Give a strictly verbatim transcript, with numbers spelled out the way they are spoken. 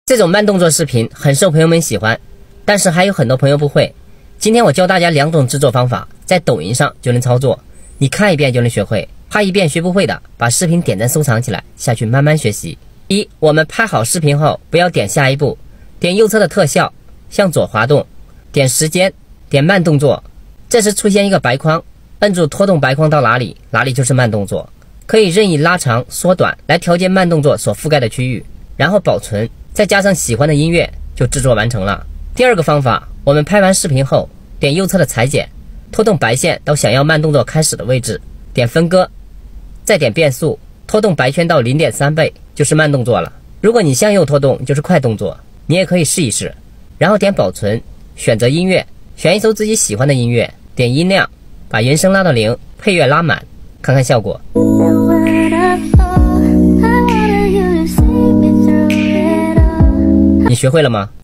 这种慢动作视频很受朋友们喜欢，但是还有很多朋友不会。今天我教大家两种制作方法，在抖音上就能操作，你看一遍就能学会。怕一遍学不会的，把视频点赞收藏起来，下去慢慢学习。一，我们拍好视频后，不要点下一步，点右侧的特效，向左滑动，点时间，点慢动作。这时出现一个白框，摁住拖动白框到哪里，哪里就是慢动作。可以任意拉长、缩短来调节慢动作所覆盖的区域，然后保存，再加上喜欢的音乐，就制作完成了。第二个方法，我们拍完视频后，点右侧的裁剪，拖动白线到想要慢动作开始的位置，点分割，再点变速，拖动白圈到 零点三 倍，就是慢动作了。如果你向右拖动，就是快动作，你也可以试一试。然后点保存，选择音乐，选一首自己喜欢的音乐，点音量，把原声拉到零，配乐拉满，看看效果。你学会了吗？